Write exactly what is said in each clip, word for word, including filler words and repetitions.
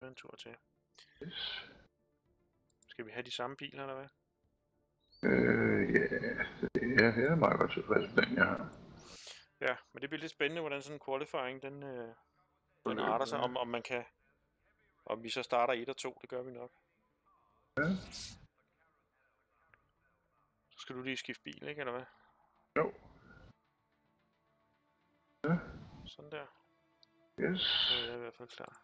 køre en tur til. Yes. Skal vi have de samme biler, eller hvad? Øh, ja, det er, det er meget godt tilfreds med den, jeg har. Ja, men det bliver lidt spændende, hvordan sådan en qualifying, den, øh, den arter sig, om, om man kan... Om vi så starter et og to, det gør vi nok. Ja. Så skal du lige skifte bil, ikke, eller hvad? Jo. Ja. Sådan der. Yes. Så er jeg i hvert fald klar.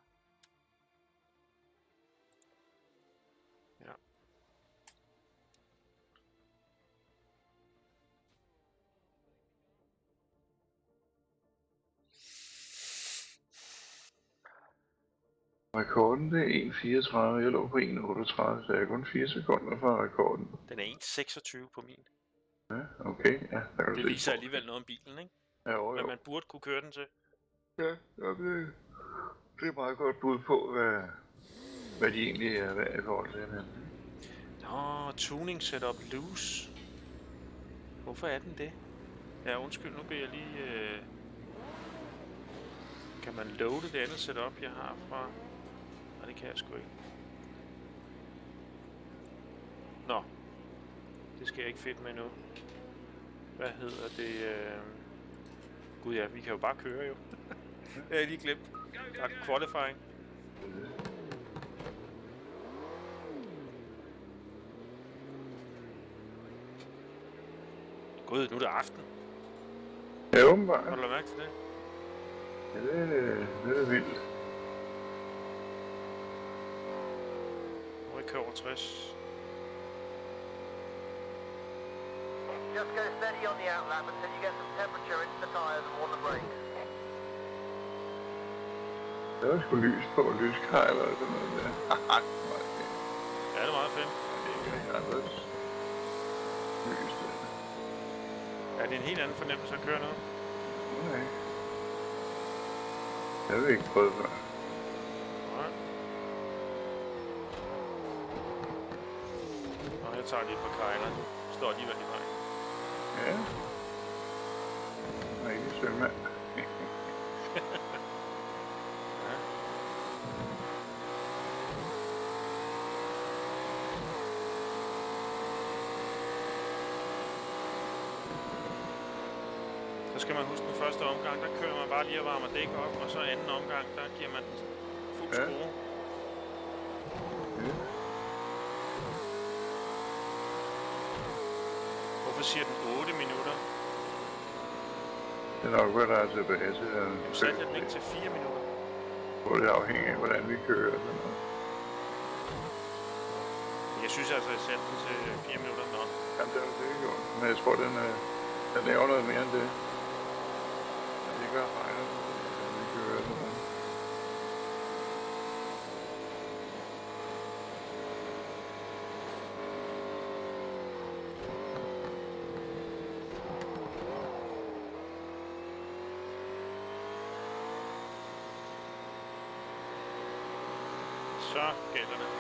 Ja. Rekorden det er en fireogtredive, jeg lå på en otteogtredive, så jeg er kun fire sekunder fra rekorden. Den er en seksogtyve på min. Ja, okay. Ja, der kan det viser alligevel noget om bilen, ikke? Ja, jo, jo. Men man burde kunne køre den til. Ja, det, det er meget godt bud på, hvad, hvad de egentlig er værd i forhold til den. Nå, tuning setup loose. Hvorfor er den det? Ja, undskyld, nu bliver jeg lige... Øh... Kan man loade det andet setup, jeg har fra... Nej, det kan jeg sgu ikke. Nå. Det skal jeg ikke fedt med nu. Hvad hedder det? Øh... Gud ja, vi kan jo bare køre jo. Det har jeg lige glemt. Der er qualifying. Gud, nu er det aften. Ja, åbenbart. Har du lagt mærke til det? Ja, det, det er vildt. Nu er jeg kører over tres. Just go steady on the outlap until you get some temperature into the tyres and warm the brakes. Der er sgu lys på, lyskejler og sådan noget der. Haha, det er meget fint. Ja, det er meget fedt. Ja, det er ikke anderledes lys der. Ja, det er en helt anden fornemmelse at køre noget. Nej. Jeg har ikke prøvet før. Nej. Nå, jeg tager lige et par kejler. Står alligevel i vejen. Ja. Jeg er ikke sømand. Ja. Så skal man huske den første omgang, der kører man bare lige og varmer dæk op, og så anden omgang, der giver man den fuld Ja. skrue. Ja. Hvorfor siger den otte minutter? Det er nok, hvad der er tilbage til. Nu satte jeg den ikke til fire minutter. Hvor det afhænger af, hvordan vi kører. Sådan noget. Jeg synes altså, jeg satte den til fire minutter. Nå. Jamen, det er jo det, ikke gjort. Men jeg tror, den, øh, den laver noget mere end det. Jeg ved ikke, hvad jeg regner med, hvordan vi kører. Sådan noget. Så gælder det.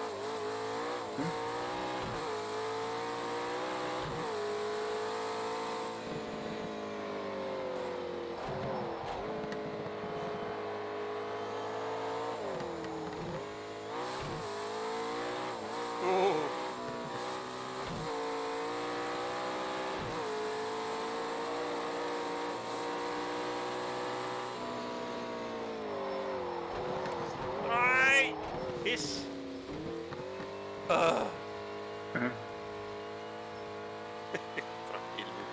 Uh. Nej! Pis! Uh. Ja. For helvede.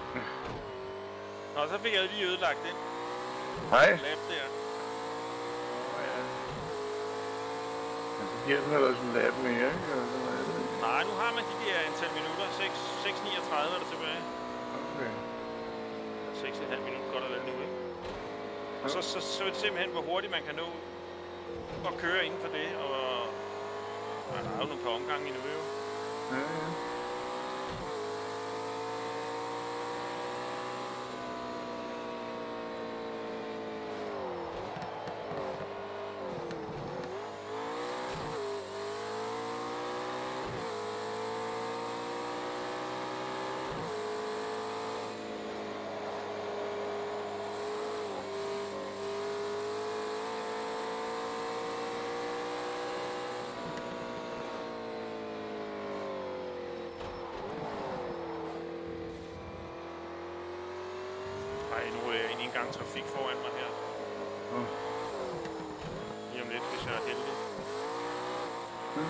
Nå, så fik jeg lige ødelagt den. Hej. Lap der. Åh, ja. Men så giver den ellers en lab mere, ikke? Eller sådan noget. Nej, nu har man de der antal minutter. seks niogtredive er der tilbage. Okay. seks komma fem minutter godt og vel nu, ikke? Og så, så, så er det simpelthen, hvor hurtigt man kan nå at køre inden for det, og og der er jo nogle par omgange endnu, jo. Ja, ja. gang trafik foran mig her. Oh. Lige om lidt, hvis jeg er heldig. Hmm.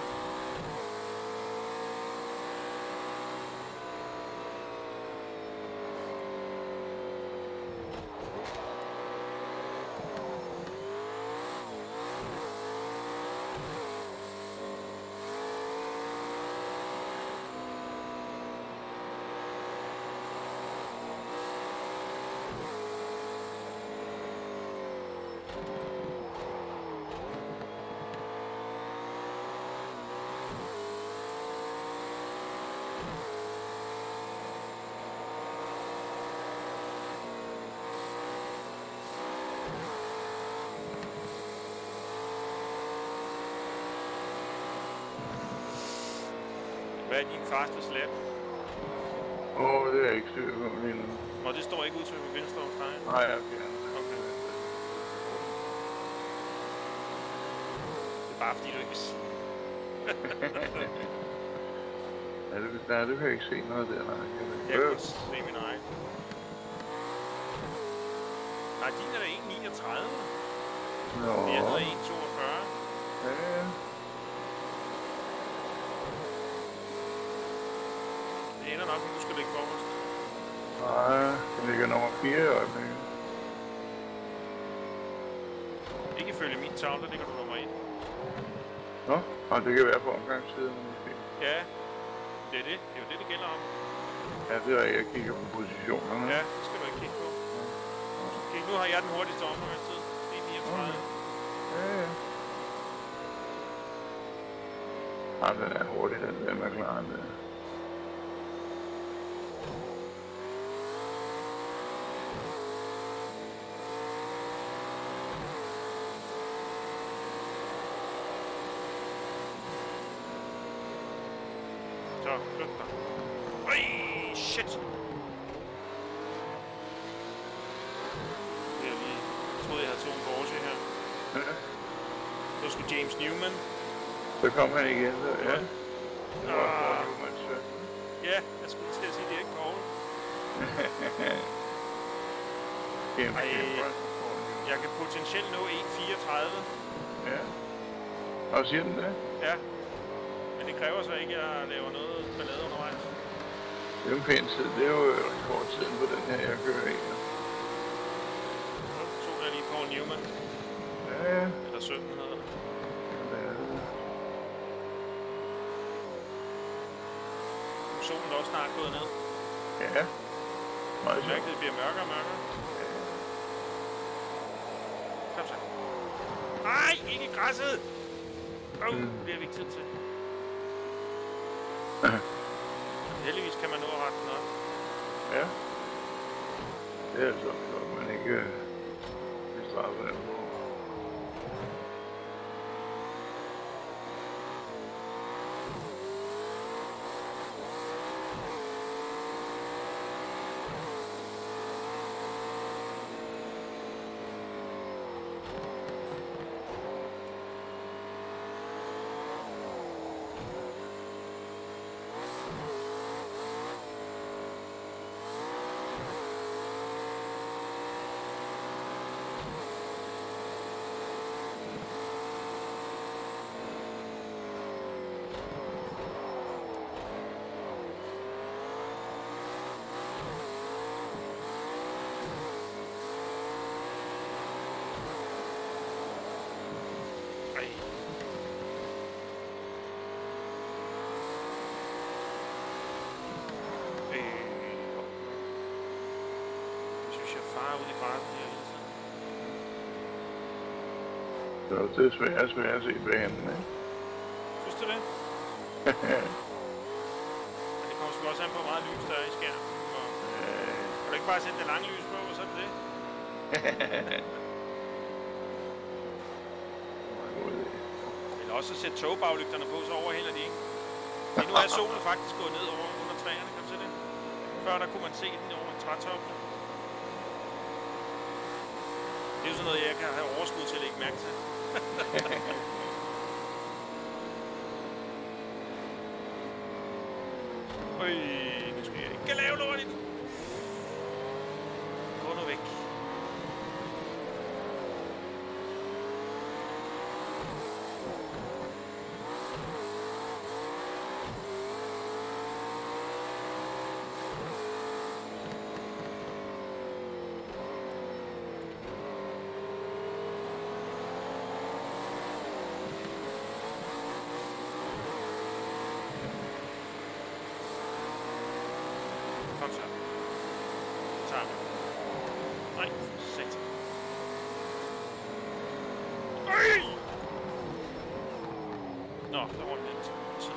Hvad er din fastest lap? Åh, oh, det er jeg ikke styr på lige nu. Nå, det står ikke udtryk på venstre hos dig? Nej, jeg fjerner det. Okay. Det er bare fordi, du ikke vil sige. Ja, det, nej, det kan jeg ikke se noget der, nej. Jeg kan kun se min egen. Nej, din er da en niogtredive. Nå. Jeg hedder en toogfyrre. Ja, ja. Det ender nok, at du skal lægge forrest. Nej, jeg ligger nummer fire i øjeblikket. Ikke ifølge min tavle, der ligger du nummer et. Nå, og det kan være på omgangssiden måske. Ja, det er det. Det er jo det, det gælder om. Ja, det er jeg kigger på positionerne. Ja, det skal du ikke kigge på. Kig, nu har jeg den hurtigste omgangstid. Det er niogtredive. Ja, ja. Ja, den er hurtig, den der med klaren der. Så, flyt dig. Øj, shit! Jeg lige troede, jeg havde to en Porsche her. Ja. Så skulle James Newman. Så kom han igen, så ja. Det var Ah. for Newmans søn. Ja, jeg skulle til at sige, det er ikke Paul. Kæmpe, Ej. kæmpe. Jeg kan potentielt nå en fireogtredive. Ja. Og siger den det? Ja. Men det kræver så ikke, at jeg laver noget ballade undervejs. Det er jo en pæn tid. Det er jo rekordtiden på den her, jeg kører i. Så tog jeg lige Paul Newman. Ja, ja. Eller sytten hedder det. Det er det. Solen er også snart gået ned. Ja. Meget Jeg mærker, sjovt. det bliver mørkere og mørkere. Kom så. Nej, ikke i græsset! Åh, oh, det bliver vi ikke tid til. Heldigvis kan man nå at rette den op. Ja. Det er altså flot, man ikke øh, bliver straffet af på. Ej. Øh, jeg synes, jeg farer ud i farten her hele tiden. Så det er svært og svært at se banen, ikke? Synes du det? Men det kommer sgu også an på, hvor meget lys der er i skærmen. Og kan du ikke bare sætte det lange lys på, og så er det det? Eller også at sætte togbaglykterne på, så overhælder de ikke. Lige nu er solen faktisk gået ned over under træerne, kan du se det? Før der kunne man se den over trætoppene. Det er jo sådan noget, jeg kan have overskud til at lægge mærke til. Øj, nu skal jeg ikke lave lort i den. Gå nu væk. tager vi. Nej, satan. Ej! Nå, der var den til tid.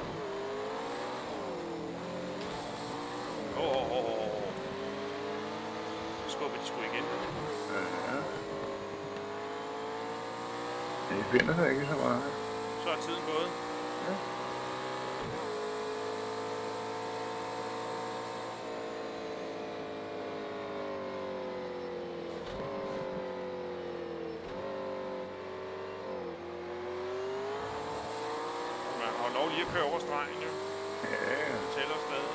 Åh, åh, åh, åh. Skubber de sgu igen. Ja. Det finder sig ikke så meget. Så er tiden gået. Ja. Man har lov lige at køre over stregen, jo. Ja. Det tæller stadig.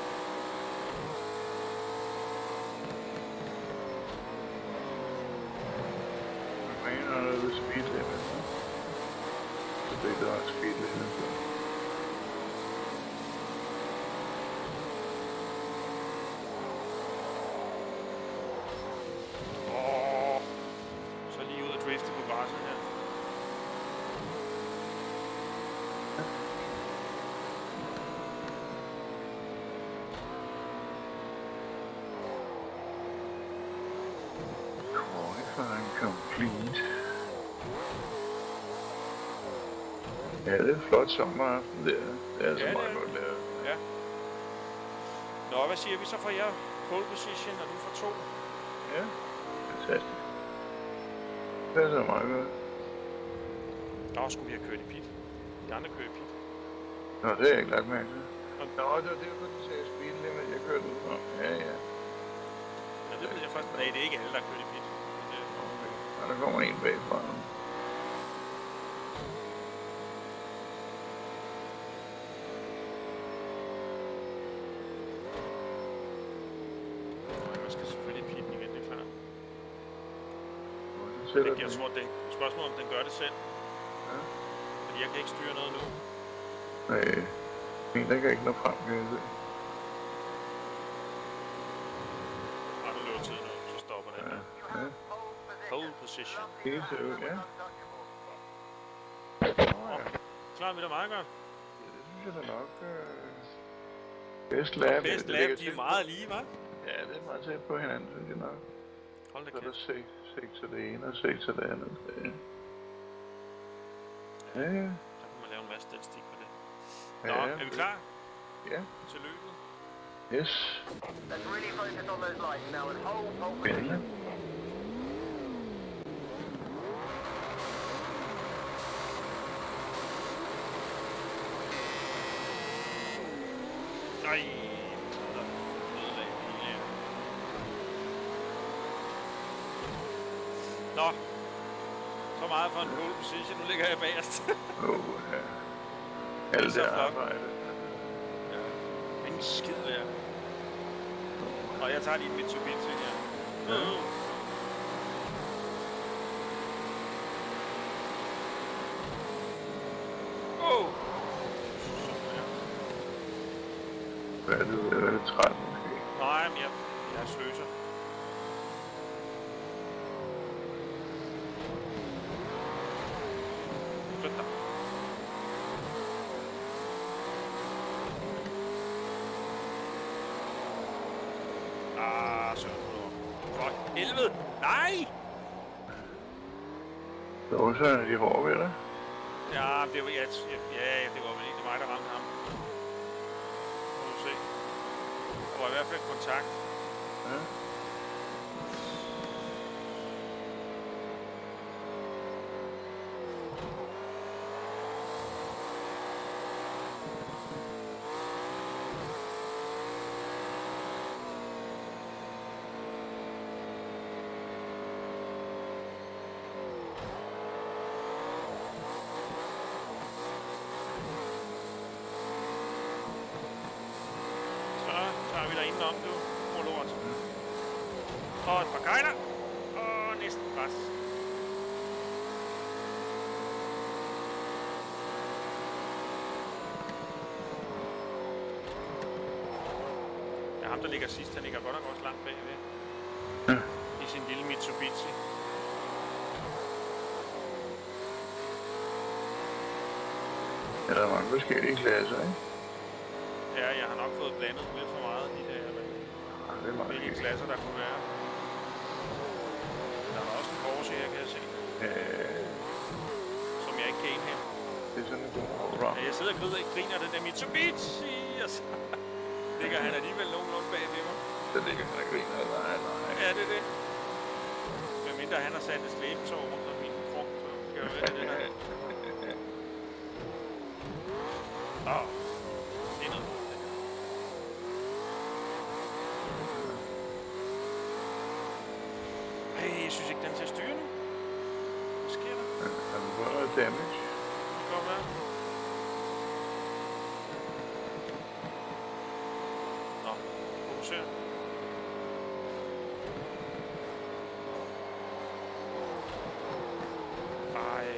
Hvad mener du ved speed limit? Så det er der speed limit. Åh, så lige ud og drifte på græsset her. Qualifying complete. Ja, det er en flot sommeraften der. Det er altså Ja, det meget er godt lavet. Ja. Nå, hvad siger vi så for jer? Pole position, og du får to. Ja, fantastisk. Det er så meget godt. Nå, skulle vi have kørt i pit. De andre kører i pit. Nå, det har jeg ikke lagt mærke til. Nå, det var derfor, du sagde speed limit. Jeg kørte ud fra. Ja, ja. Ja, det ved jeg faktisk. Nej, det er ikke alle, der kører i pit. Men, øh, Okay. Og der kommer en bagfra nu. nej, man skal selvfølgelig i pitten igen, det er klart. Så sætter Jeg, jeg den. tror, det er et spørgsmål, om den gør det selv. Ja. Fordi jeg kan ikke styre noget nu. Nej, en der kan ikke nå frem, kan jeg se. Og nu løber tiden ud, så stopper den Ja, her. ja. Pole position. Det ser ud, ja. Nå, klarer vi det meget godt. Ja, det synes jeg da nok. Øh... Best lab. Best det lab, ligger de er tæt- meget lige, hva'? Ja, det er meget tæt på hinanden, synes jeg nok. Hold da Så er der kæft. seks, seks af det ene og seks af det andet. Ja, ja. Ja, Så kan man lave en masse statistik på det. Nå, ja, er vi klar ja. til løbet? Yes. Let's really focus on those lights now and hold pole Spændende. position. Nej, der ødelagde det hele her. Nå, så meget for en pole position. Nu ligger jeg bagerst. Åh, oh, ja. Alt så det flot. arbejde. Ja, ingen skid der. Og jeg tager lige en Mitsubishi her. Ja. Åh! Hvad er det? Hvad er det? tretten måske? Nej, men jeg, jeg er sløser. Flyt dig. Ah, søren. For helvede! Nej! Så så er de hårde ved dig. Ja, det var, ja, ja, det var vel egentlig mig, der ramte ham. Må du se. Der var i hvert fald kontakt. Ja. Så tager vi dig indenom, du. Mor lort. Og et par kajler. Og næsten græs. Ja, ham der ligger sidst, han ligger godt nok også langt bagved. Ja. I sin lille Mitsubishi. Ja, der er mange forskellige klasser, ikke? Ja, jeg har nok fået blandet lidt for meget i det her. Men... Ja, det er meget hvilke skægt. klasser der kunne være. Der var også en Porsche her, kan jeg se. Øh, Som jeg ikke kan indhente. det er sådan en god allround. Ja, jeg sidder og griner, griner af den der Mitsubishi, og så ligger han alligevel nogenlunde bag ved mig. Så ligger han og griner. Nej, nej. Ja, det er det. Men mindre han har sat et slæbetår rundt om min frugt, så kan jeg være det der. Åh, det er noget lort, det her. Ej, jeg synes ikke, den er til at styre nu. Hvad sker der? Han får noget damage. Det kan godt være. Nå, fokuser. Ej.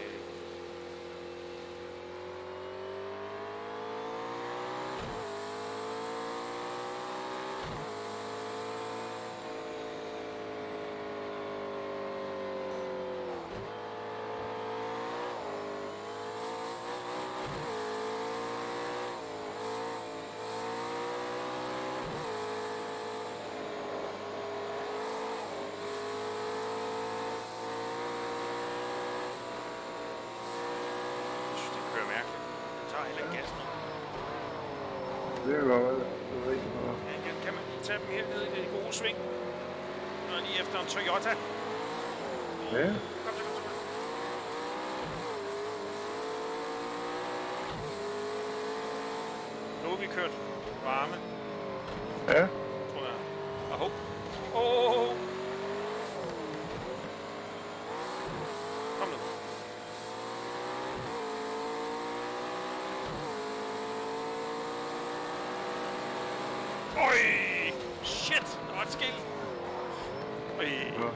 Kører mærkeligt. Jeg tager heller ikke gassen op. Det er godt, hvad du ved ikke noget. Ja, kan, kan man lige tage dem hernede i det gode sving? Nå, lige efter en Toyota. Ja. Kom så, kom så, kom så. Nu har vi kørt varme, Ja. tror jeg. Og hov. Åh! Oh. Kom nu. Øj! Shit! Der var et skilt! Øj! Ja.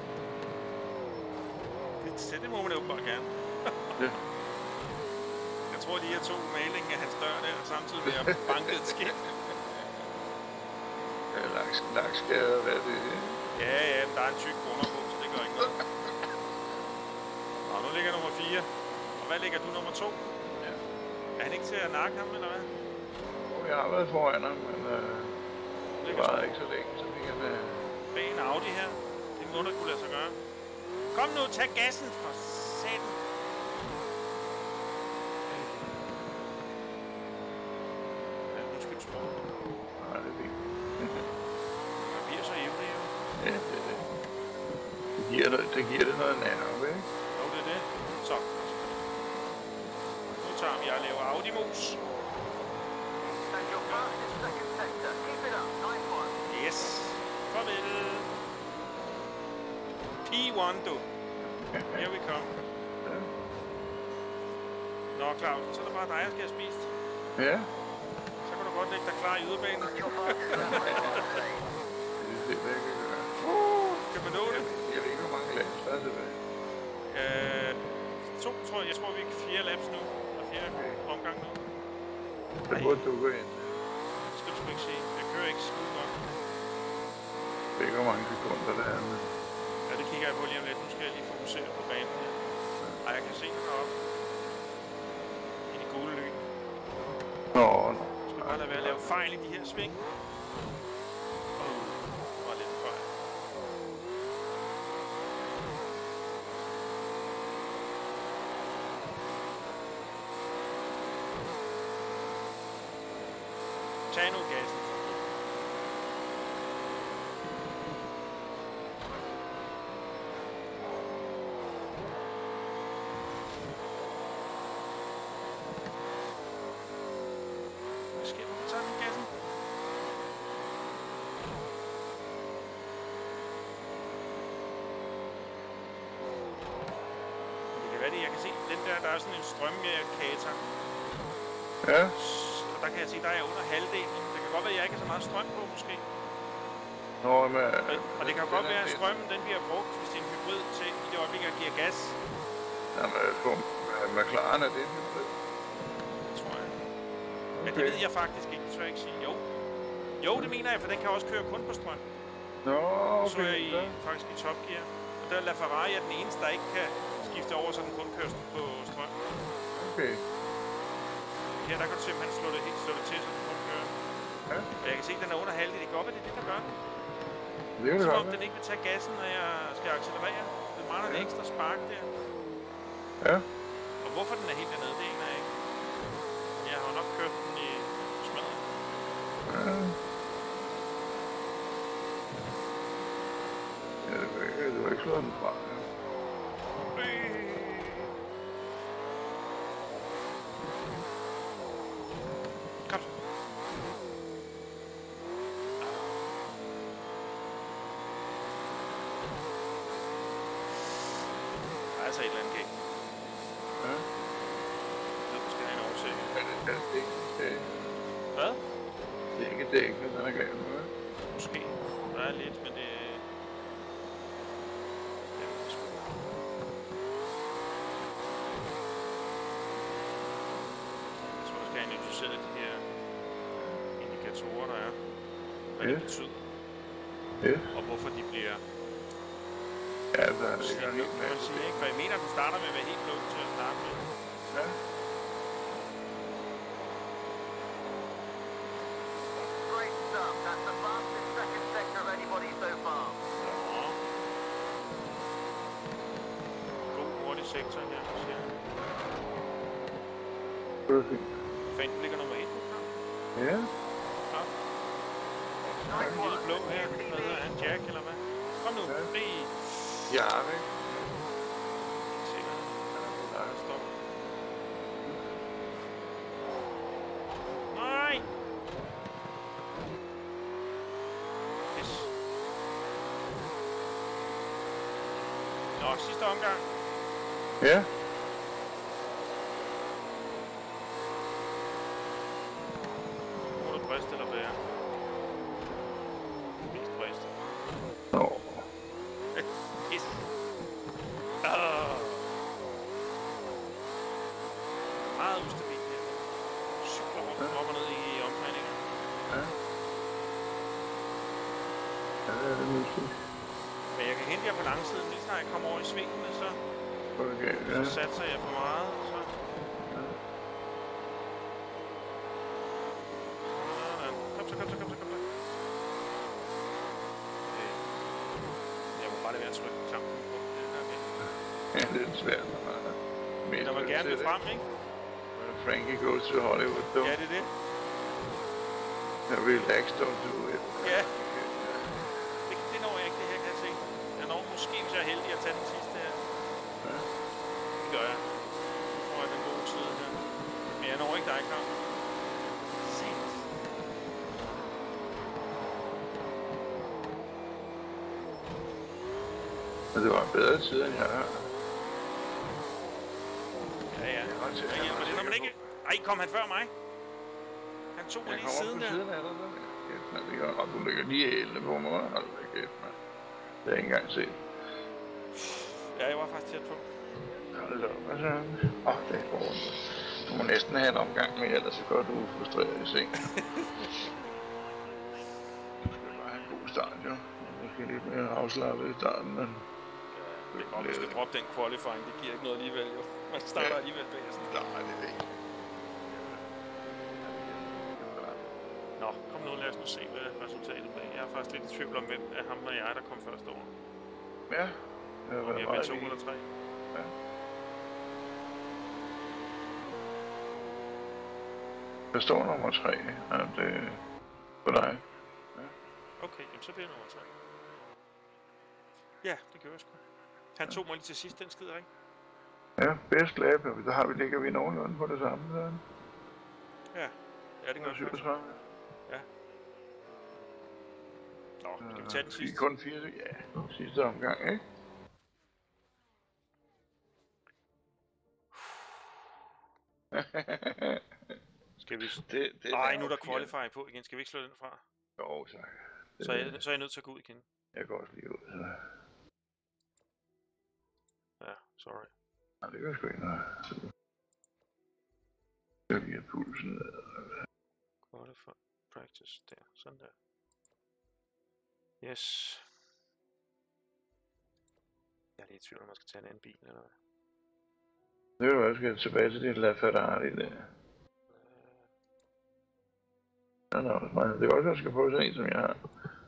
Det, det må man jo bare gerne. Ja. Jeg tror lige, jeg tog malingen af hans dør der, samtidig med at banke et skilt. Ja, laks, laksskade, hvad er det? Ja, ja, men der er en tyk grunder på, så det gør ikke noget. Nå, nu ligger nummer fire. Og hvad ligger du nummer to? Ja. Er han ikke til at nakke ham, eller hvad? Jeg har været foran ham, men øh, det Ligger var så ikke så længe, så vi kan... Øh, bag en Audi her. Det må der kunne lade sig gøre. Kom nu, tag gassen for satan. Ja, nu skal du sprøve. nej, det er fint. Man bliver så ivrig, jo. Ja, det er det. Det giver det, det, giver det noget nerve, ikke? Jo, det er det. Så. Nu tager vi og laver Audi-mus. And your fastest second sector. Keep it up. Nice one. Yes. Farvel. P et, du. Here we come. Ja. Nå, Claus, så er det bare dig, jeg skal have spist. Ja, Så kan du godt lægge dig klar i yderbanen. Your fastest lap by half stage. det er det, hvad jeg kan gøre. Uh, kan man nå Jeg, det? jeg ved ikke, hvor mange laps der er tilbage. Øh, to, tror jeg. Jeg tror, vi er fjerde laps nu. Og fjerde Okay. omgang nu. Så burde du gå ind. Det skal du sgu ikke se. Jeg kører ikke skide godt. Jeg ved ikke, hvor mange sekunder det er, men... Ja, det kigger jeg på lige om lidt. Nu skal jeg lige fokusere på banen her. Ej, jeg kan se den heroppe. I de gule lyn. Nå, nå. Jeg skal bare lade være at lave fejl i de her sving. Åh, oh, det var lidt en fejl. Tag nu gassen. Hvad sker der? Hvor tager den gassen? Det kan være det, jeg kan se den der, der er sådan en strømkater. Ja, Og der kan jeg se, der er jeg under halvdelen. Det kan godt være, at jeg ikke har så meget strøm på, måske. nå, men... Og, og det kan jo godt være, at strømmen den bliver brugt, hvis det er en hybrid til i det øjeblik, jeg giver gas. Jamen, på McLaren er det en hybrid. Det tror jeg. Men det ved jeg faktisk ikke, det tror jeg ikke sige. Jo. Jo, det mener jeg, for den kan også køre kun på strøm. Nå, Så er okay. jeg i, faktisk i Top Gear. Og der er LaFerrari er den eneste, der ikke kan skifte over, så den kun kører på strøm. Okay. Her der kan du simpelthen slå det helt slå det til, så den kun kører. Ja. Og jeg kan se, at den er under halvdelen. Det går op, at det er det, der gør den. Det kan det Som godt om den være. ikke vil tage gassen, når jeg skal accelerere. Det mangler en Ja. ekstra spark der. Ja. Og hvorfor den er helt dernede, det aner jeg ikke. Jeg har jo nok kørt den i smadret. Ja. Ja, det var ikke, det var ikke slået den fra. Ja. Kom så. Der er altså et eller andet galt. Ja. Så skal jeg have en oversigt. Er det, er det ikke det? Hvad? Det er ikke dækkende, den er galt med. Måske. Der er lidt, men det... Det er ikke sgu. Jeg tror, jeg skal have analyseret de her indikatorer, der er. Hvad Ja. det betyder. Ja. Og hvorfor de bliver Ja, der er slidt ikke ned, kan man sige, ikke? For jeg mener, at den starter med at være helt blå til at starte med. Ja. Great stuff. That's the fastest second sector of anybody so far. Nå. God, hurtig sektor her, siger jeg. Perfekt. Fandt du ligger nummer et nu, Carl? Ja. Flot. Nice En lille work. blå her. Hvad hedder han? Jack, eller hvad? Kom nu. Ja. Fri. Ja, ikke? Ikke sikkert. Nej. Stop. Nej! Pis. Nå, sidste omgang. Ja. Må du briste eller bære? Mest briste. Nå. Pis. Ah. Meget ustabil her. Cykler rundt Ja. op og ned i omdrejninger. Ja. Ja, det er det mystisk. Men jeg kan hente jer på langsiden, lige snart jeg kommer over i svingene, så, Okay, ja. så satser jeg for meget. og Så. Sådan. Kom så, kom så, kom så, kom så. Okay. Jeg må bare lade være at trykke knappen på det der med. Ja, det er svært, når man er mest Når man gerne vil frem, ikke? When Frankie goes to Hollywood, though. Ja, det er det. Yeah, relax, don't do it. Ja. Det, det når jeg ikke, det her kan jeg se. Jeg når måske, hvis jeg er heldig at tage den sidste her. Ja. Det gør jeg. Nu får jeg den gode tid her. Men jeg når ikke dig, Carl. Sent. Men det var en bedre tid, end jeg har. Ja, ja. Jeg var til- Hvad jeg hjælper var det, når man sikker ikke... Ej, kom han før mig? Han tog mig Jeg lige kommer siden på der. siden af dig, der. Kæft, man. Det gør, og du ligger lige ælde på mig. Hold da kæft, man. Det har jeg ikke engang set. Ja, jeg var faktisk tæt på. Hold da op, hvad så? Åh, oh, det går ondt. Du må næsten have en omgang med, ellers så går du frustreret i seng. Du skal bare have en god start, jo. Måske lidt mere afslappet i starten, men... Det er godt, du skal droppe den qualifying. Det giver ikke noget alligevel, jo. Man starter Ja. alligevel bedst. Nej, det er ikke. Nå, kom nu, lad os nu se, hvad resultatet bliver. Jeg er faktisk lidt i tvivl om, hvem af ham og jeg, der kom først over. Ja, det har Om været jeg meget blev to lige. eller tre. Ja. Der står nummer tre, at det er for dig. Okay, jamen så bliver jeg nummer tre. Ja, det gjorde jeg sgu. Han tog mig lige til sidst, den skider, ikke? Ja, bedst lab, og så har vi, ligger vi nogenlunde på det samme. Så. Ja, ja det gør jeg faktisk. syvogtredive. Nå, skal vi tage den Vi sidste? er kun fire, ja, sidste omgang, ikke? Skal vi... det, det Ej, nu er der qualifying på igen. Skal vi ikke slå den fra? Jo, så. Så er, jeg, så er jeg nødt til at gå ud igen. Jeg går også lige ud, så. Ja, sorry. Nej, det gør sgu ikke noget. Jeg lige have pulsen ned. Qualify, practice, der, sådan der. Yes. Jeg er lidt i tvivl, om man skal tage en anden bil, eller hvad? Det er jo også, skal tilbage til det La Ferrari der. Ja, nå, det er godt, at jeg skal få sådan en, som jeg har.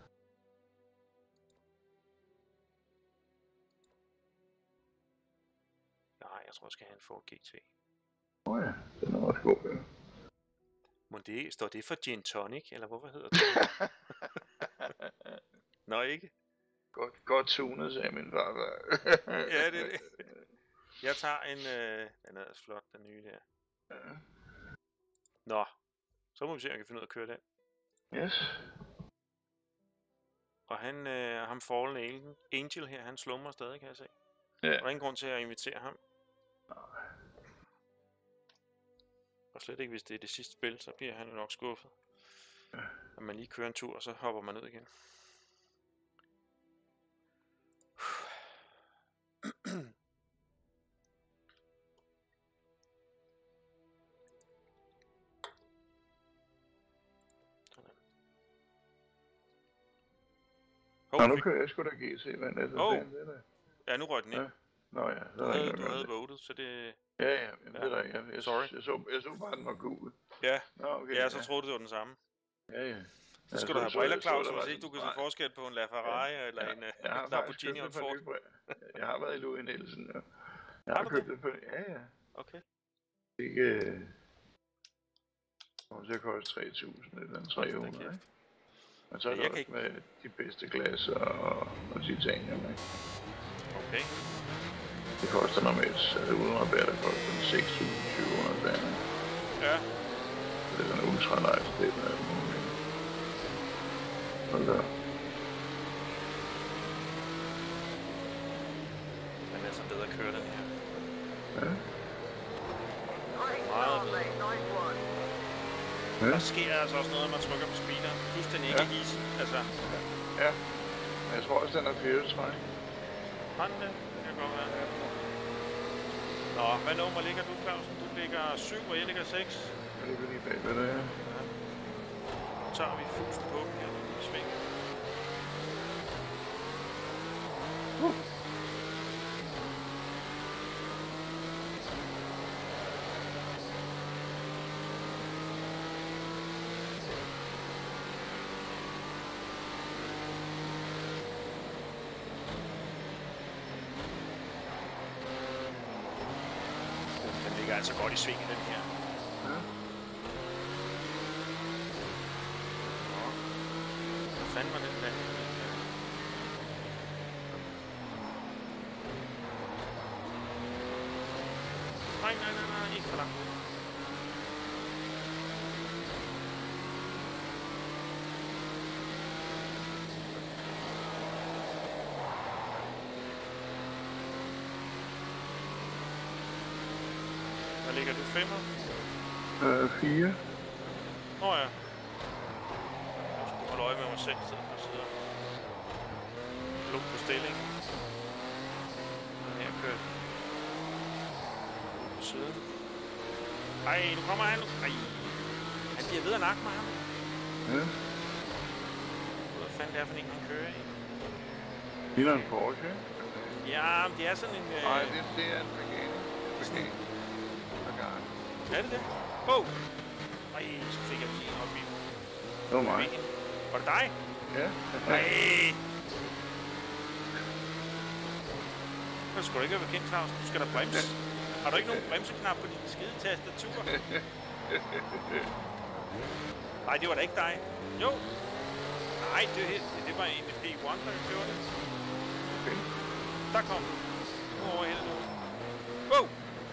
Nej, jeg tror, jeg skal have en Ford G T. Åh oh ja, den er også god, ja. Men det, står det for gin tonic, eller hvorfor hedder det? Nå, ikke? Godt, godt tunet, sagde min far. Ja, det er det. Jeg tager en... Øh, den er altså flot, den nye der. Ja. Nå, så må vi se, om jeg kan finde ud af at køre den. Yes. Og han, øh, ham Fallen Angel her, han slumrer stadig, kan jeg se. Ja. Der er ingen grund til at invitere ham. Nej. Og slet ikke, hvis det er det sidste spil, så bliver han jo nok skuffet. Ja. At man lige kører en tur, og så hopper man ud igen. Nå, nu kører jeg sgu da G C, men altså, oh. det, det der. Ja, nu røg den ind. Ja. Nå ja, så du er der havde, ikke du havde det. votet, så det... Ja, ja, men ja. Det er der ikke. Jeg, jeg, Sorry. Jeg så, jeg så bare, den var gul. Ja, Nå, okay, ja, så ja. troede du, det var den samme. Ja, ja. Så skal ja, du have så, briller, så, Claus, så, hvis så, ikke du kan se nej. forskel på en LaFerrari ja. eller ja. en uh, Lamborghini og en Ford. Jeg har været i Louis Nielsen, ja. Jeg har har købt det på... Ja, ja. Okay. Ikke... Øh... Det koster tre tusind eller tre hundrede, ikke? Men så er ja, det også ikke... med de bedste glas og, og titanium, ikke? Okay. Det koster normalt, altså uden rabat, der koster seks tusind syv hundrede kroner. Ja. Det er sådan en ultra nice, det er sådan noget. Hold da. Den er så bedre at køre, den her. Ja. Meget bedre. Ja. Der sker altså også noget, når man trykker på speederen. Plus den ikke Ja. er easy, altså. Ja. Men jeg tror også, den er firehjulstræk. Har den det? Det kan godt være. Nå, hvad nummer ligger du, Clausen? Du ligger syv, og jeg ligger seks. Jeg ligger lige bagved det, ja. Nu tager vi fusen på den her i sving. Uh. Den ligger altså godt i sving, den her. Ja. Hvad fanden var den der? Nej, nej, nej, nej, ikke for langt. Hvad ligger du? Femmer? Øh, fire. Nå ja. Jeg skulle holde øje med mig selv, så jeg sidder luk på stillingen. Her kører på siden. Ej, nu kommer han. Ej, han bliver ved at nakke mig, ham. Ja. Hvad fanden det er for en, han kører i? Ligner en Porsche. Ja, men det er sådan en... Øh... Nej, det, det er en Pagani. Pagani. Pagani. Er det det? Wow! Ej, så fik jeg lige op i... Det var mig. Var det dig? Ja. Ej! Det skulle du ikke være bekendt, Claus. Du skal da bremse. Har du ikke nogen bremseknap på din skide tastatur? Nej, det var da ikke dig. Jo. Nej, det, det var en med P et, der gjorde det. Okay. Der kom den. Nu over hele nu. Wow!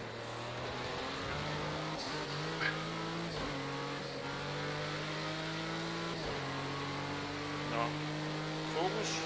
Nå. Fokus.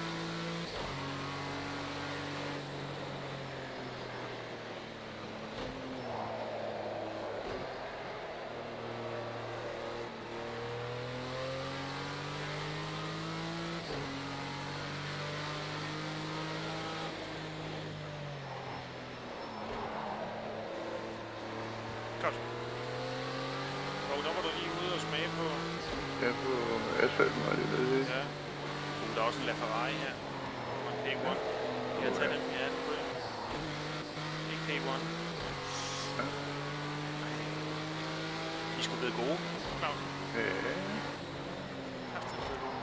Godt. Og der var du lige ude og smage på... Ja, på asfalten var det ved det. Ja. Uh, der er også en LaFerrari her. Og en P et. Jeg tager den. Ja, den kunne jeg. Ikke P et. Ja. I skulle blive gode, Claus. Ja. Kraftigt blevet gode.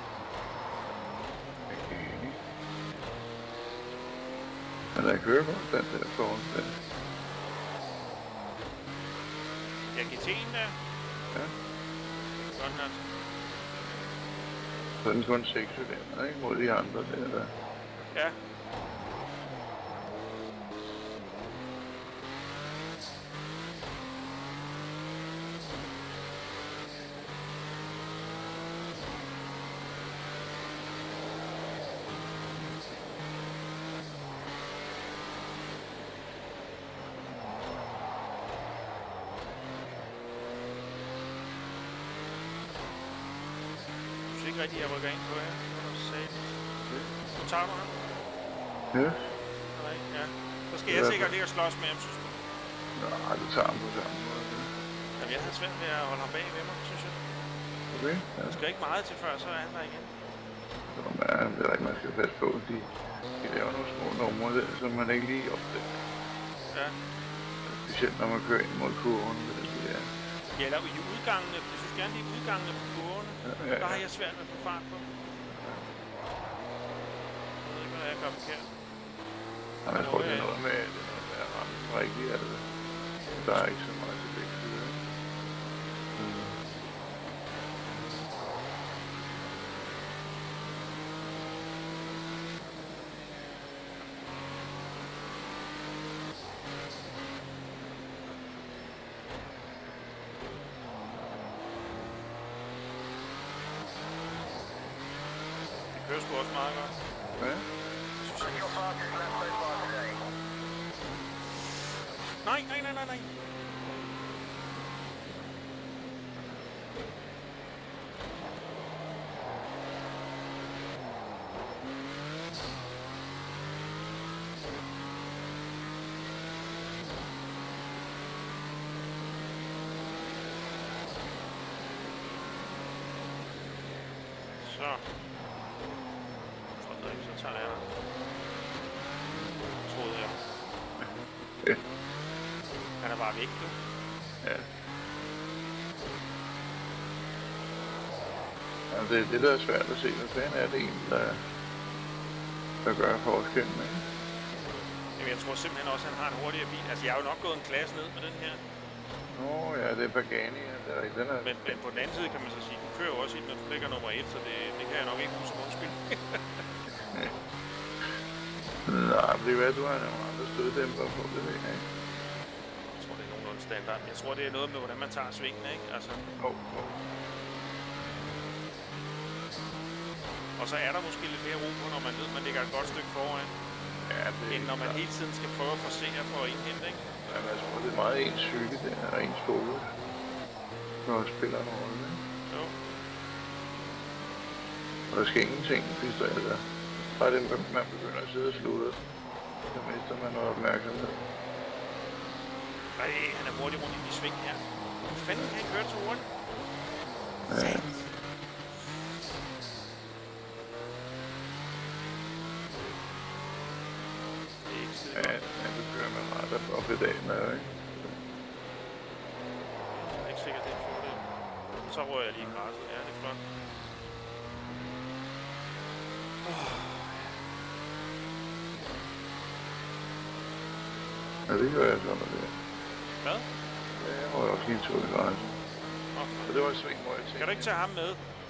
Okay. Men der kører godt, den der foran der. Ja, G T'en der. Ja. Godt nok. Så er den kun seks cylinder, ikke? Mod de andre der, der. Ja. Ikke rigtig, jeg rykker ind på jer. Nu tager du ham? Ja. Nej, ja. Så skal jeg sikkert ligge og slås med ham, synes du? Nej, det tager ham på samme måde. Jamen, jeg havde svært ved at holde ham bag ved mig, synes jeg. Okay, ja. Der skal ikke meget til før, så er han der igen. Så man, det er ikke, man skal passe på. De, de laver nogle små numre der, som man ikke lige opdager. Ja. Specielt når man kører ind mod kurven. Det der. Ja, eller i udgangene. Jeg synes gerne, de er udgangene på kurvene. Ja, ja, ja. Der har jeg svært med at få fart på. Jeg ved ikke, hvad jeg gør forkert. Ja, jeg tror, det er noget med, det er noget med at ramme den rigtigt, altså. Der er ikke så meget til begge sider. Mm. Det kører sgu også meget godt. Ja. Nej, nej, nej, nej, nej. Så. Så tager jeg. Troede jeg. Ja. Han er bare væk, du. Ja. Altså, det er det, der er svært at se. Hvad fanden er det egentlig, der, der gør forskellen, ikke? Jamen, jeg tror simpelthen også, at han har en hurtigere bil. Altså, jeg har jo nok gået en klasse ned med den her. Nå, ja, det er Pagani, ja. Det er ikke den her. Men, men på den anden side kan man så sige, du kører jo også i den, når du ligger nummer et, så det, det kan jeg nok ikke bruge som undskyld. Nej, men det er hvad, du har nogle andre støddæmper på, det ved jeg ikke. Jeg tror, det er nogenlunde standard. Jeg tror, det er noget med, hvordan man tager svingene, ikke? Altså. Oh, oh. Og så er der måske lidt mere ro på, når man ved, at man ligger et godt stykke foran. Ja, det end når man hele tiden skal prøve at forsere for at indhente, ikke? Jamen, jeg tror, det er meget ens cykel, det er ens fokus. Når man spiller en rolle, ikke? Jo. Og der sker ingenting, hvis der er der. Bare det, man begynder at sidde og slutte, så mister man noget opmærksomhed. Ej, han er hurtigt rundt i de sving her. Hvor fanden kan han køre så hurtigt? Ja. Det er ikke skide Ja, godt. ja, det kører man ret op i dagen, er ikke? Jeg er ikke sikkert, det er en fordel. Så rører jeg lige i græsset. Ja, det er flot. Ja, det gør jeg sådan noget. Hvad? Ja, jeg rører også lige to i græsset. Oh, Og det var et sving, hvor jeg tænkte... kan du ikke tage ham med?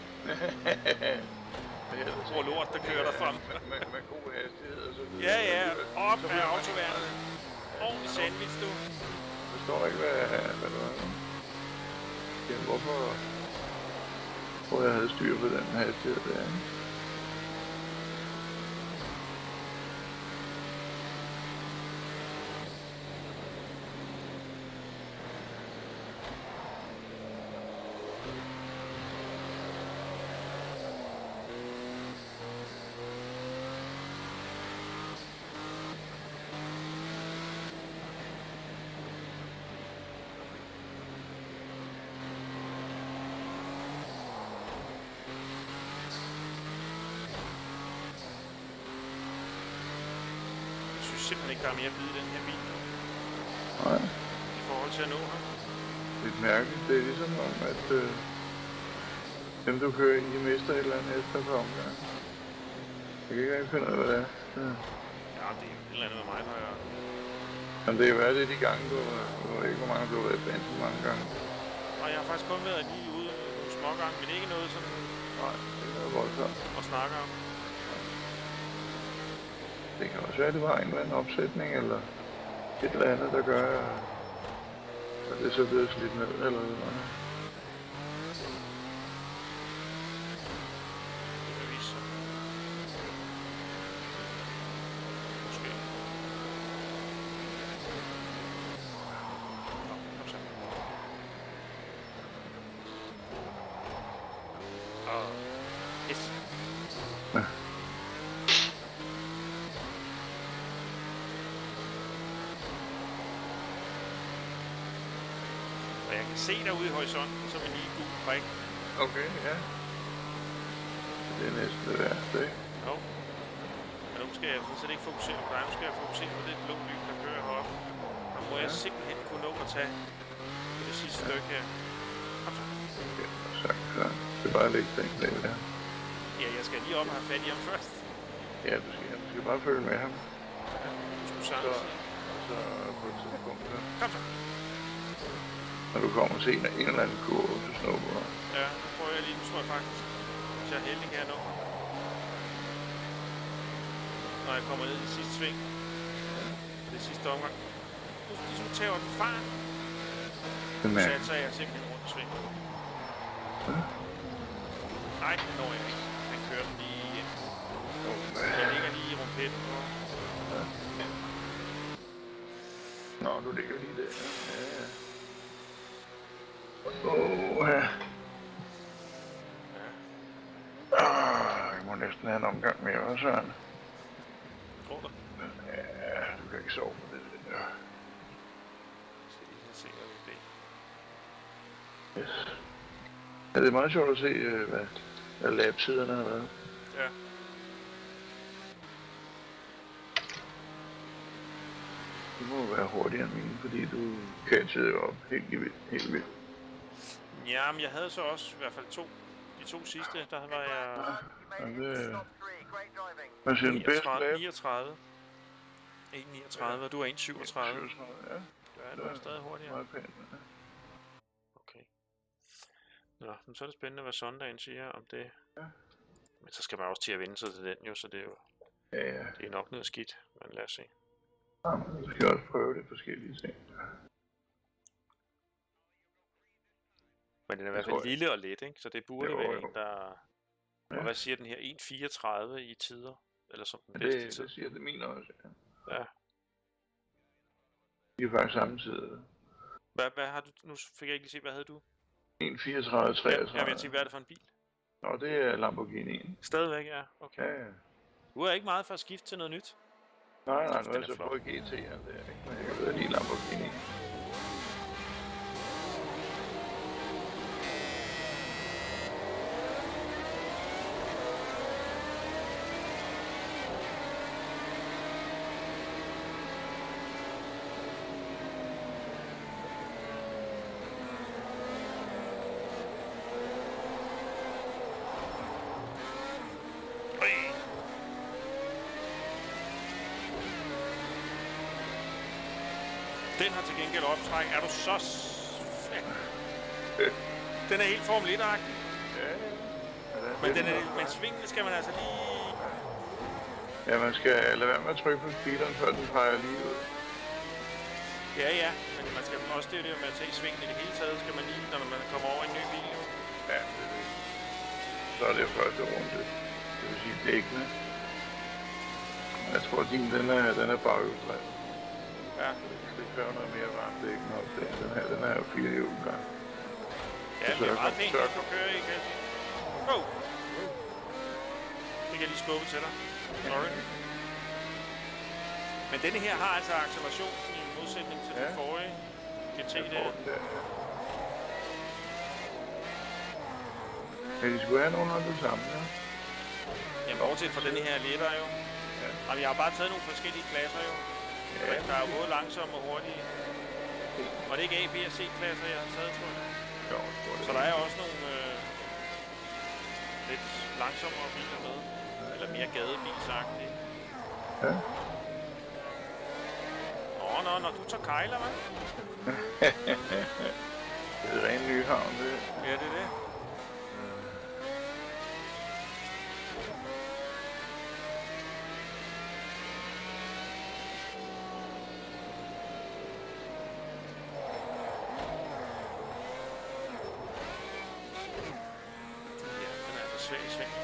Hvor lort, der kører der frem. med, med, med god hastighed og så videre. Ja, ja. Op med autoværnet. Ordentlig sandwich, du. Jeg forstår ikke, hvad, hvad det var. Ja, hvorfor... Hvor jeg havde styr på den hastighed der. Simpelthen ikke, der er mere bid i den her bil. Nej. I forhold til at nå ham. lidt mærkeligt. Det er ligesom om, at øh, dem du kører i, de mister et eller andet efter på omgang. Jeg kan ikke rigtig finde ud af, hvad det er. Ja. Ja, det er et eller andet med mig, når jeg... Men det er jo været det de gange, du, du ved ikke, hvor mange du har været i banen så mange gange. Og jeg har faktisk kun været lige ude nogle små gange, men ikke noget sådan... Nej, det er noget voldsomt. At snakke om. Det kan også være, at det var en eller anden opsætning, eller et eller andet, der gør, at det er så blevet slidt ned, eller noget. Det kan vise sig. Måske. Nå, kom så. Og... Yes. Ja. Jeg kan se derude i horisonten som en lille gul prik. Okay, ja. Det er næsten det værste, ikke? Jo. Men nu skal jeg sådan set ikke fokusere på dig. Nu skal jeg fokusere på det blå lyn, der kører heroppe. Og må ja. jeg simpelthen kunne nå at tage på det sidste ja. stykke her. Kom så. Okay, så, så. Det er bare at lægge den bag der. Ja, jeg skal lige op og have fat i ham først. Ja, du skal, du skal bare følge med ham. Ja, du skulle sange. Så, så på et tidspunkt, så. Kom så. Når du kommer til en, en eller anden kurve, så snowboard. Ja, nu prøver jeg lige, nu tror jeg faktisk, hvis jeg er heldig, kan jeg nå. Når jeg kommer ned i sidste sving. Det sidste omgang. Nu ligesom tager den fart. Nu satser jeg simpelthen rundt i svingen. Ja. Nej, det når jeg ikke. Han kører den lige igen. Jeg ligger lige i rumpetten. Ja. Nå, du ligger lige der. Ja, ja. Åh, oh, ja. Ah, jeg må næsten have en omgang mere, hva' Søren? Tror du? Ja, du kan ikke sove på det der. Så lige kan se, hvad det er. Yes. Ja, det er meget sjovt at se, hvad, hvad labsiderne har været. Ja. Du må være hurtigere end mine, fordi du catchede jo op helt vildt, helt vildt. Ja, men jeg havde så også i hvert fald to. De to sidste, der var jeg... Ja, det... Hvad siger den bedste lab? niogtredive. en niogtredive, og du er en syvogtredive. Ja. Ja, du er stadig hurtigere. Meget pænt, ja. Okay. Nå, men så er det spændende, hvad sondagen siger om det. Ja. Men så skal man også til at vende sig til den jo, så det er jo... Ja, ja. Det er nok noget skidt, men lad os se. Ja, men vi skal også prøve det forskellige ting. Men den er i hvert fald lille og let, ikke? Så det burde jo, være jo. En, der... Ja. Og hvad siger den her? en fireogtredive i tider? Eller som den ja, bedste det, tid? Det siger det min også, ja. Ja. De er faktisk samme tid. Hvad, hvad har du... Nu fik jeg ikke lige se, hvad havde du? en fireogtredive treogtredive. Ja, jeg tænkte, hvad er det for en bil? Nå, det er Lamborghini. Stadigvæk, ja. Okay. Ja, ja. Du er ikke meget for at skifte til noget nyt? Nej, nej, nu er jeg så på G T'eren der, ikke? Men jeg kan bedre lide Lamborghini. Den har til gengæld optræk. Er du så... Den er helt Formel et-agtig. Ja, ja. Men, den er, men svingen skal man altså lige... Ja, man skal lade være med at trykke på speederen, før den peger lige ud. Ja, ja. Men man skal også det, det med at tage svingen i det hele taget, skal man lige, når man kommer over en ny bil. Jo. Ja, det er det. Så er det jo første runde. Det vil sige dækkene. Jeg tror, at din, den er, den er baghjulsdrevet. Ja. Det kræver noget mere varmt dækken op der. Den her, den er jo fire hjul gang. Ja, det er meget pænt, at du kører i, kan jeg sige. Oh! Det kan jeg lige skubbe til dig. Sorry. Men denne her har altså acceleration i modsætning til ja. Den forrige G T der. Ja, de skulle have nogenlunde det samme, ja. Jamen, bortset fra denne her lettere jo. Ja. Jamen, jeg har bare taget nogle forskellige klasser jo. Ja. Der er jo både langsomme og hurtige. Og det er ikke A, B og C-klasser, jeg har taget, tror jeg. Jo, jeg tror det. Så der er også nogle øh, lidt langsommere biler med. Eller mere gadebilsagtige. Ja. Nå, nå, nå, du tager kejler, hva'? Det er ren Nyhavn, det. Ja, det er det. Svag i sving.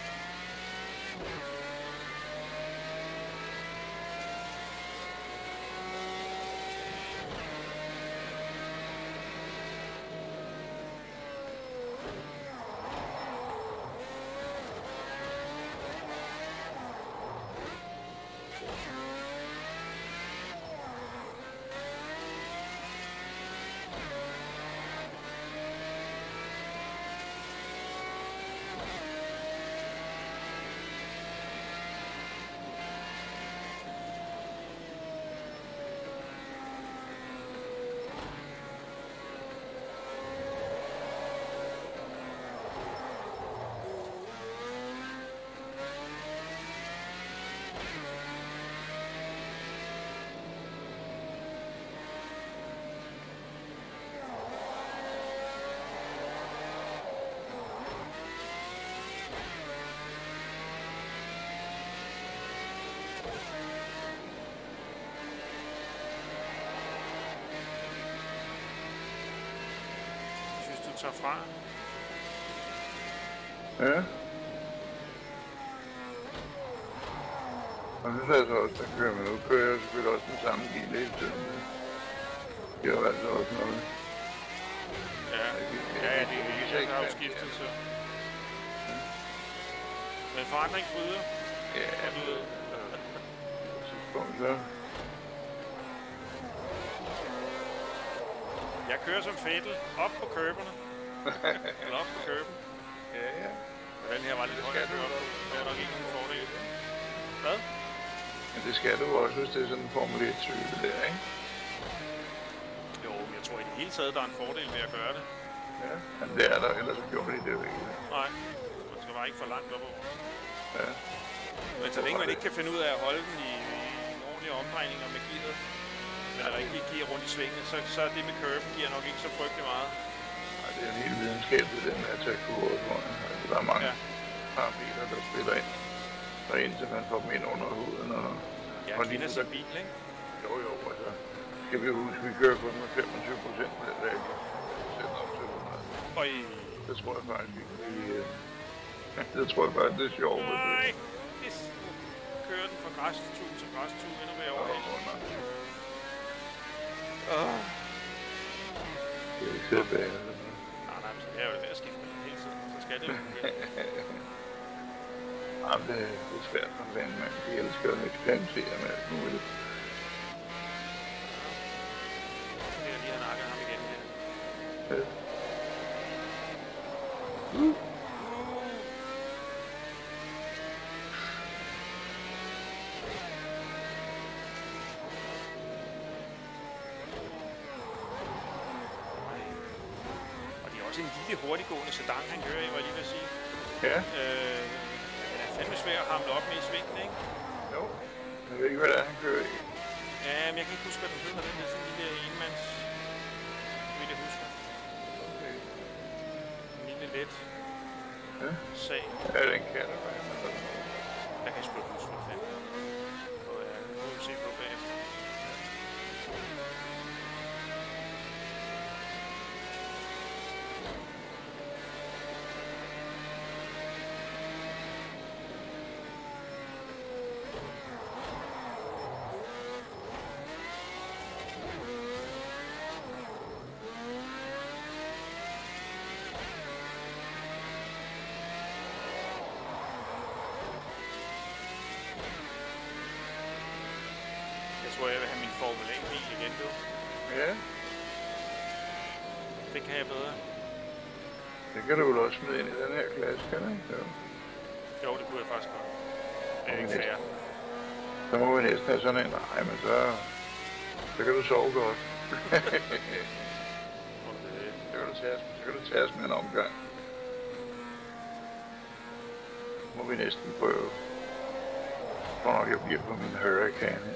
Tager fra. Ja. Og så er så også, der kører man. Nu kører jeg selvfølgelig også den samme bil hele tiden. Det er jo altså også noget. Ja, ja, ja, det er ikke, jeg har jo skiftet, så. Men forandring bryder. Ja, du ved. Så. Jeg kører som Fettel op på køberne. Eller op på køben. Ja, ja. Og den her var lidt høj at køre på. Der var nok ikke nogen fordel. Hvad? Men det skal du også, hvis det er sådan en Formel et-cykel der, ikke? Jo, men jeg tror i det hele taget, der er en fordel ved at gøre det. Ja, men det er der, ellers så gjorde de det jo ikke. Nej, man skal bare ikke for langt op over. Ja. Men så længe man ikke kan finde ud af at holde den i, i en ordentlig omdrejning og med gearet, men der rigtig giver rundt i svingene, så, så det med curben giver nok ikke så frygtelig meget. Nej, det er en helt videnskab, det der med at tage kurver, tror jeg. Altså, der er mange ja. parametre, der spiller ind. Og indtil man får dem ind under huden. Og, ja, og kvinder sin bil, ikke? Jo, jo, altså. Skal vi huske, vi kører kun med femogtyve procent på det der, ikke? Sætter op til hundrede. Og i... Det tror jeg faktisk ikke, vi... Det tror jeg faktisk, det er sjovt. Nej, det kører den fra græstue til græstue, endnu mere over. Åh. Det er ikke så bag. Nej, nej, så jeg er jo ved at skifte med hele tiden, så skal det jo fungere. Jamen, det, det er svært for en vandmand. De elsker at eksperimentere med alt muligt. Det er lige at nakke ham igen her. Ja. Uh. Også en lille hurtiggående sedan, han kører i, var jeg lige ved at sige. Ja. Øh, den er fandme svær at hamle op med i svingen, ikke? Jo. Jeg ved ikke, hvad det er, han kører i. Ja, men jeg kan ikke huske, hvad den hedder. Den er sådan en lille enmands... Vil jeg huske. Okay. En lille let... Ja. Sag. Ja, den kan det være. Jeg kan sgu ikke huske, hvad fanden. Og ja, nu må vi se på bagefter. Jeg tror, jeg vil have min Formel A-bil igen, du. Ja. Det kan jeg bedre. Det kan du vel også smide ind i den her klasse, kan du ikke? Jo, jo det kunne jeg faktisk godt. Det er ikke fair. Så må vi næsten have sådan en. Nej, men så, så kan du sove godt. Okay. Så kan du tage os, så kan du tage os med en omgang. Må vi næsten prøve. Jeg tror nok, jeg bliver på min Hurricane her.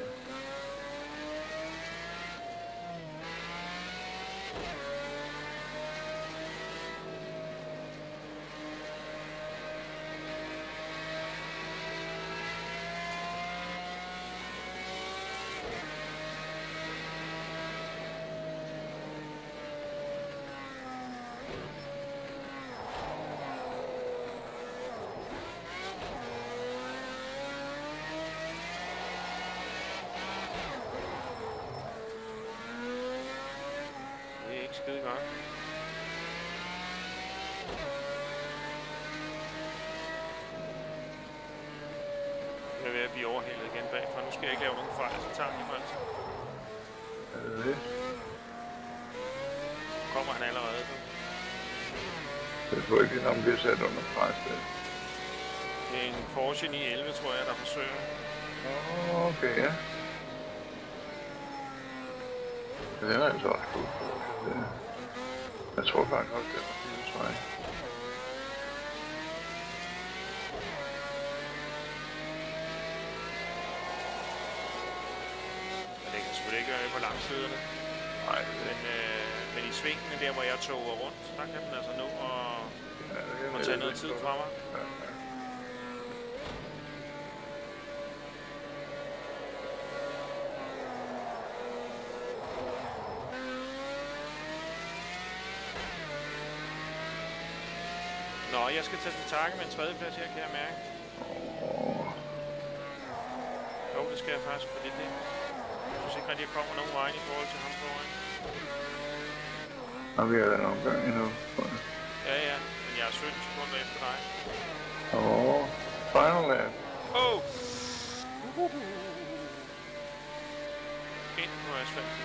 Det er ikke skide godt. Jeg er ved at blive overhældet igen bagfra. Nu skal jeg ikke lave nogen fejl, så tager jeg mig altså. Er det det? Kommer han allerede nu? Jeg tror ikke, at han bliver sat under pres. Det. Det er en Porsche ni elleve, tror jeg, der forsøger. Åh, okay, ja. Den er altså ret god. Det. Jeg tror faktisk også, det er det, tror jeg. Men det kan selvfølgelig ikke gøre på langsiderne. Nej, det Men, øh, men i svingene der, hvor jeg toger rundt, der kan den altså nå at, ja, det kan at tage noget tid fra mig. Ja, ja. Nå, jeg skal tage til takke med en tredjeplads her, kan jeg mærke. Åh, Jo, det skal jeg faktisk, fordi det. Jeg synes ikke rigtig, at jeg kommer nogen vej i forhold til ham foran. og vi er der en omgang endnu. Ja, ja, men jeg er sytten sekunder efter dig. Åh, final lap. Oh! Ind på asfalten.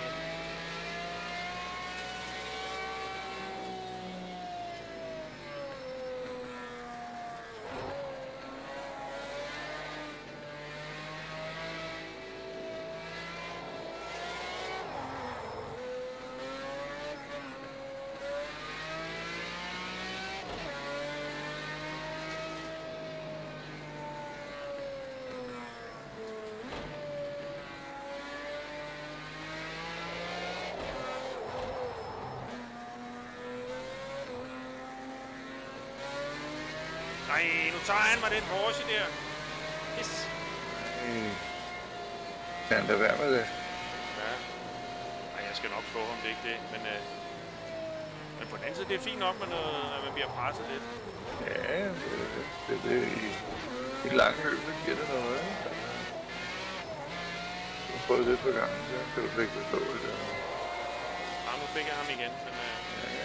Nej, nu tager han mig den Porsche der. Yes. Hey. Kan han da være med det? Ja. Ej, jeg skal nok få ham, det er ikke det. Men, øh, men på den anden side, det er fint nok med noget, at man bliver presset lidt. Ja, det, det, det, det i, i lange løb, så giver det noget. Ikke? Du har prøvet det på gangen, så kan du slet ikke forstå det. Ja, nu fik jeg ham igen, men... Øh, Ja.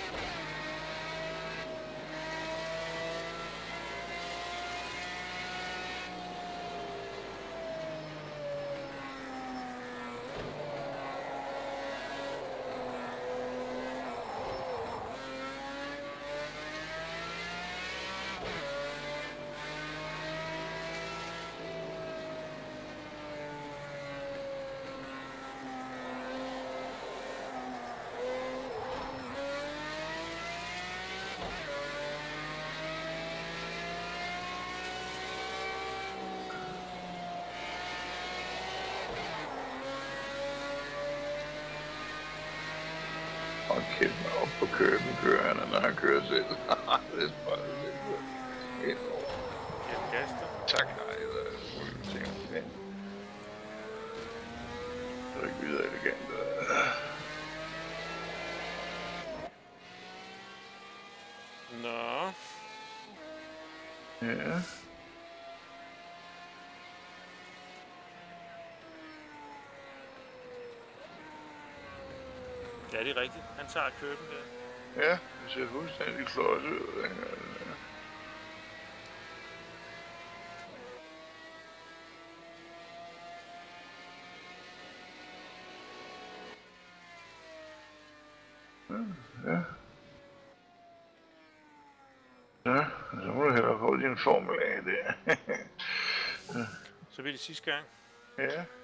Og kæft mig op på køben kører han, når han kører selv. Det er bare det selv. giver den gas, der. Tak, nej, det er muligt ting. Men det er ikke videre elegant. Nå. Ja. Ja, det er rigtigt. Han tager køben der. Ja, det ser fuldstændig klodset ud. Ikke? Ja. Ja, så må du hellere få din Formel A der. Så bliver det sidste gang. Ja.